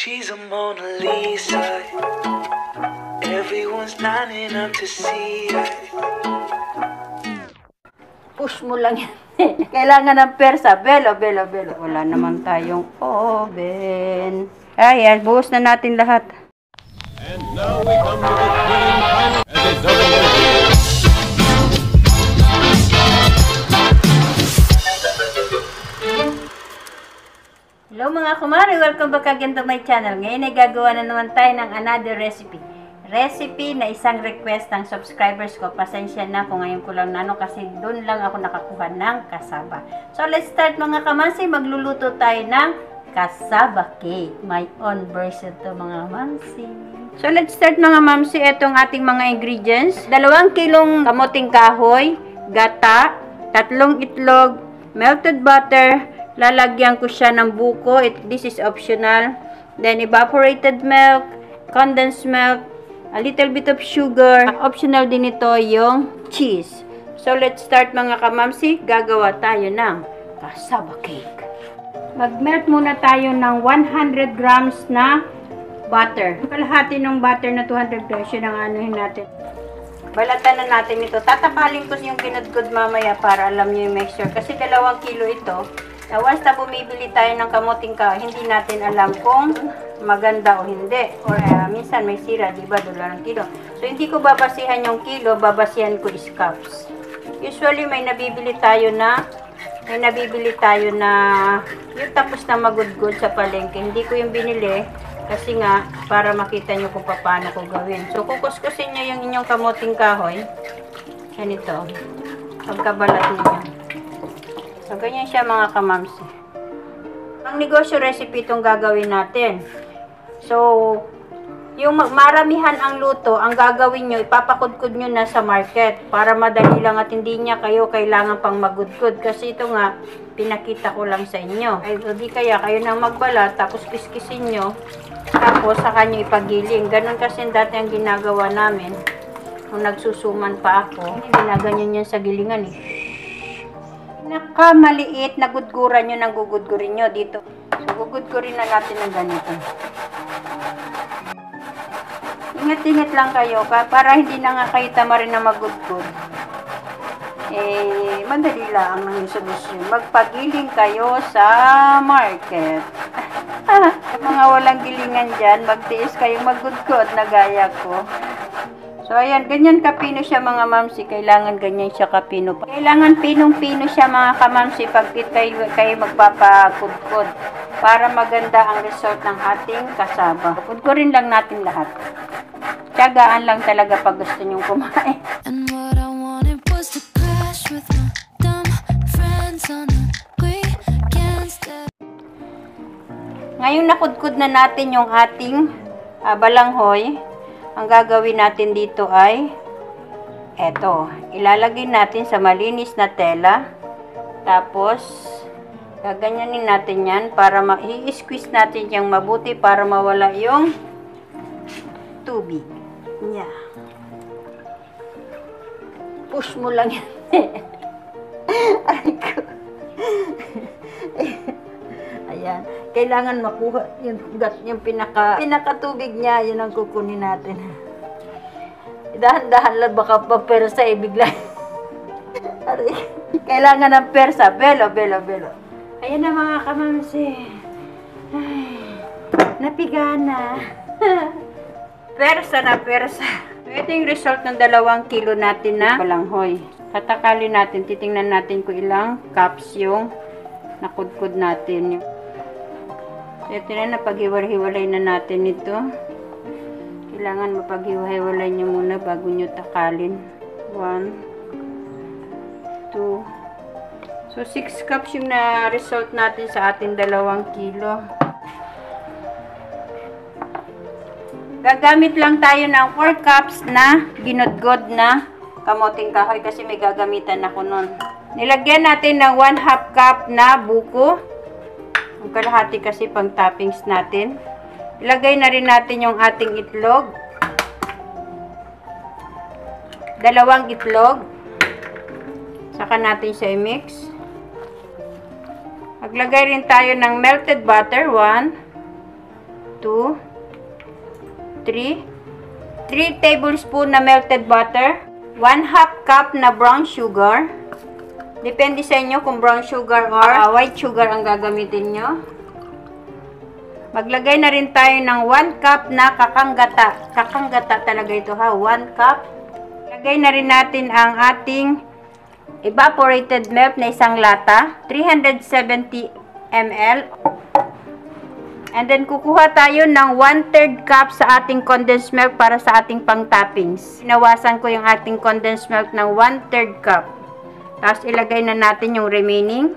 She's a Mona Lisa. Everyone's lining up to see her. Push mo lang yan. Kailangan ng persa. Belo. Wala naman tayong oven. Ayan, buhos na natin lahat. And now we come to the thrilling final as a double. Hello mga kumari, welcome back again to my channel. Ngayon ay gagawa na naman tayo ng another recipe. Recipe na isang request ng subscribers ko. Pasensya na kung ngayon ko lang nano kasi doon lang ako nakakuha ng kasaba. So let's start mga kamasi. Magluluto tayo ng kasaba cake. My own version to mga mamsi. So let's start mga mamsi. Itong ating mga ingredients. 2 kilong kamuting kahoy, gata, 3 itlog, melted butter. Lalagyan ko siya ng buko. This is optional. Then, evaporated milk, condensed milk, a little bit of sugar. Optional din ito yung cheese. So, let's start mga kamamsi. Gagawa tayo ng kasaba cake. Mag-melt muna tayo ng 100 grams na butter. Kalahati ng butter na 200 grams. Yun ang anuhin natin. Balatan na natin ito. Tatakalin ko yung kinudkod mamaya para alam nyo yung mixture. Kasi 2 kilo ito. Once na bumibili tayo ng kamuting kahoy, hindi natin alam kung maganda o hindi. Or minsan may sira, diba? $1 kilo. So, hindi ko babasihan yung kilo, babasihan ko is cups. Usually, may nabibili tayo na yung tapos na magudgod sa palengke. Hindi ko yung binili kasi nga, para makita nyo kung paano ko gawin. So, kukuskusin nyo yung inyong kamuting kahoy. Ganito. Pagkabalat niyo. So, ganyan siya mga kamamsi. Ang negosyo recipe itong gagawin natin. So, yung maramihan ang luto, ang gagawin nyo, ipapakudkod nyo na sa market para madali lang at hindi niya kayo kailangan pang magudkod. Kasi ito nga, pinakita ko lang sa inyo. Ay, di kaya kayo nang magbalat, tapos kiskisin nyo, tapos saka nyo ipagiling. Ganon kasi dati ang ginagawa namin. Kung nagsusuman pa ako, ginaganyan yan sa gilingan eh. Nakamaliit na gudguran nyo ng gugudgurin nyo dito. So, gugudgurin na natin ng ganito. Ingat-ingat lang kayo para hindi na nga kayo tamarin na magudgud. Madali lang ang solusyon. Magpagiling kayo sa market. Mga walang gilingan dyan, magtiis kayong magudgud na gaya ko. So, ayan, ganyan kapino siya mga mamsi. Kailangan ganyan siya kapino. Kailangan pinong-pino siya mga kamamsi pag kayo magpapakudkod. Para maganda ang result ng ating kasaba. Kudkurin lang natin lahat. Tiyagaan lang talaga pag gusto nyong kumain. And what I wanted was to crash with my dumb friends on the weekends. Ngayon nakudkod na natin yung ating balanghoy. Ang gagawin natin dito ay eto, ilalagay natin sa malinis na tela. Tapos gaganyanin natin yan para i-squeeze natin yung mabuti para mawala yung tubig. Yeah. Push mo lang yan. Ay ko. Ayan. Kailangan makuha yung pinakatubig niya. Yun ang kukunin natin. Dahan-dahan lang baka pa persa bigla. Kailangan ng persa. Belo. Ayan na mga kamamsi. Ay, napigana. Persa. So, ito yung result ng 2 kilo natin na balanghoy. Tatakalin natin. Titingnan natin kung ilang cups yung nakudkod natin. Ito na, napaghiwalay na natin ito. Kailangan mapaghiwalay nyo muna bago nyo takalin. 1, 2. So, 6 cups yung na-result natin sa ating 2 kilo. Gagamit lang tayo ng 4 cups na ginudgod na kamuting kahoy kasi may gagamitan ako nun. Nilagyan natin ng 1/2 cup na buko. Ang kalahati kasi pang toppings natin. Ilagay na rin natin yung ating itlog. 2 itlog. Saka natin siya i-mix. Maglagay rin tayo ng melted butter. 1, 2, 3 tablespoon na melted butter, 1/2 cup na brown sugar. Depende sa inyo kung brown sugar or white sugar ang gagamitin nyo. Maglagay na rin tayo ng 1 cup na kakanggata. Kakanggata talaga ito ha, 1 cup. Lagay na rin natin ang ating evaporated milk na isang lata, 370 ml. And then, kukuha tayo ng 1/3 cup sa ating condensed milk para sa ating pang-toppings. Inawasan ko yung ating condensed milk ng 1/3 cup. Tapos, ilagay na natin yung remaining.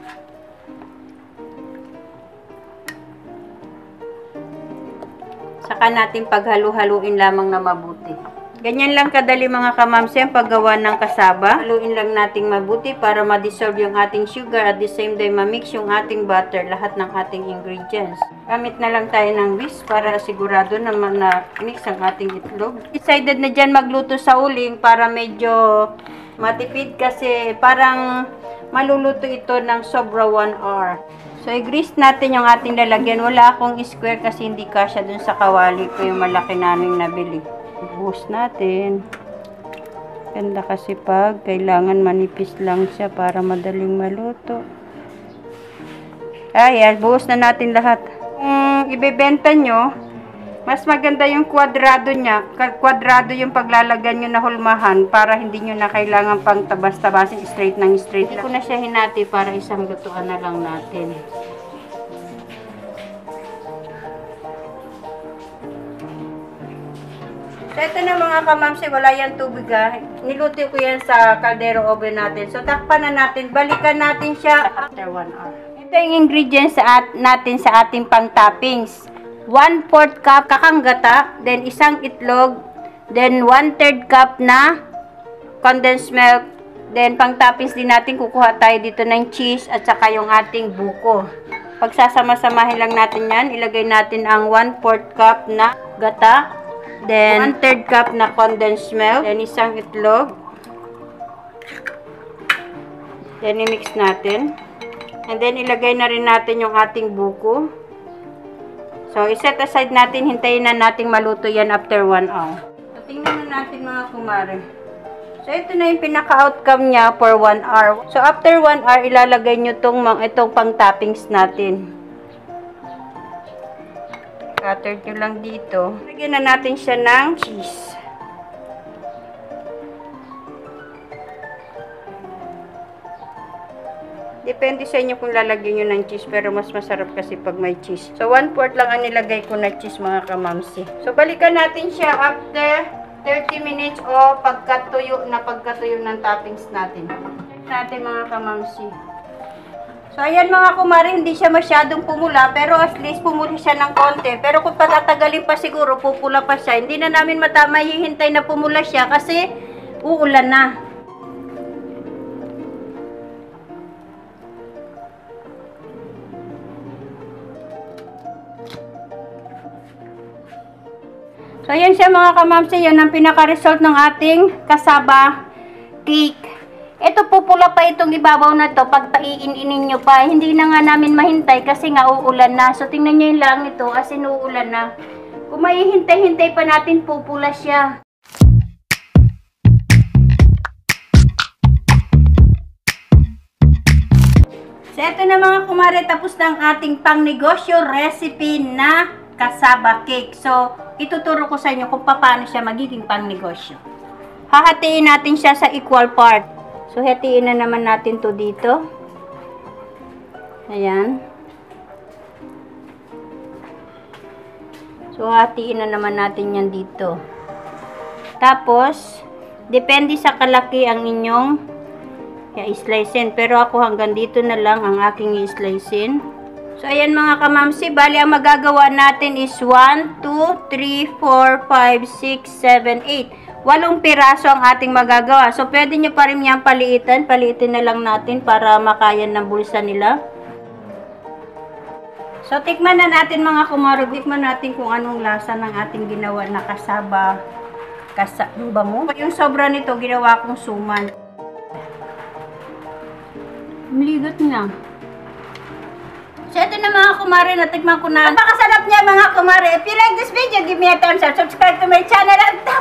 Saka natin paghalu-haluin lamang na mabuti. Ganyan lang kadali mga kamamsi ang paggawa ng kasaba. Haluin lang natin mabuti para ma-dissolve yung ating sugar at the same time ma-mix yung ating butter, lahat ng ating ingredients. Gamit na lang tayo ng whisk para sigurado na na-mix ang ating itlog. Decided na dyan magluto sa uling para medyo matipid kasi parang maluluto ito ng sobra 1 hour. So, i-grease natin yung ating lalagyan. Wala akong square kasi hindi kasya dun sa kawali ko yung malaki naming nabili. Buhos natin. Ganda kasi pag kailangan manipis lang siya para madaling maluto. Ayan, buhos na natin lahat. Kung ibebenta nyo, mas maganda yung kwadrado niya. Kwadrado yung paglalagyan nyo na hulmahan para hindi nyo na kailangan pang tabas-tabasin straight ng straight. Hindi ko na siya hinati para isang lutuan na lang natin. So, ito na mga kamamsi, wala yan tubig ha. Niluto ko yan sa kaldero oven natin. So, takpan na natin. Balikan natin siya after 1 hour. Ito yung ingredients natin sa ating pang-toppings. 1/4 cup kakanggata, then isang itlog, then 1/3 cup na condensed milk, then pang-toppings din natin, kukuha tayo dito ng cheese at saka yung ating buko. Pagsasama-samahin lang natin yan, ilagay natin ang 1/4 cup na gata, then 1/3 cup na condensed milk, then isang itlog, then i-mix natin, and then ilagay na rin natin yung ating buko. So, iset aside natin, hintayin na natin maluto yan after 1 hour. So, tingnan na natin mga kumare. So, ito na yung pinaka-outcome niya for 1 hour. So, after 1 hour, ilalagay nyo itong pang-toppings natin. Cutter nyo lang dito. Lagyan na natin siya ng cheese. Depende sa inyo kung lalagyan nyo ng cheese, pero mas masarap kasi pag may cheese. So, 1/4 lang ang nilagay ko na cheese mga kamamsi. So, balikan natin siya after 30 minutes o pagkatuyo ng toppings natin. Check natin mga kamamsi. So, ayan mga kumari, hindi siya masyadong pumula, pero at least pumula siya ng konti. Pero kung patatagalin pa siguro, pupula pa siya. Hindi na namin mahihintay na pumula siya kasi uulan na. So, ayan siya mga kamamsi, yan ang pinaka-result ng ating kasaba cake. Ito pupula pa itong ibabaw na to pag paiin-inin nyo pa. Hindi na nga namin mahintay kasi nga uulan na. So, tingnan nyo yung lang ito kasi uulan na. Kung mahihintay-hintay pa natin, pupula siya. So, ito na mga kumare, tapos na ang ating pangnegosyo recipe na kasaba cake. So, ituturo ko sa inyo kung paano siya magiging pangnegosyo. Hahatiin natin siya sa equal part. So, hatiin na naman natin to dito. Ayan. So, hatiin na naman natin yan dito. Tapos, depende sa kalaki ang inyong i-slicein. Pero ako hanggang dito na lang ang aking i-slicein. So, ayan mga kamamsi. Bali, ang magagawa natin is 1, 2, 3, 4, 5, 6, 7, 8. 8 piraso ang ating magagawa. So, pwede nyo pa rin yan paliitan. Paliitin na lang natin para makayan ng bulsa nila. So, tikman na natin mga kumaro. Tikman natin kung anong lasa ng ating ginawa na kasaba. Ang bango. Yung sobra nito, ginawa kong suman. Maligot nga. So, ito na mga kumare. Natikman ko na. Napakasarap niya mga kumare. kumare. If you like this video, give me a thumbs up. Subscribe to my channel. And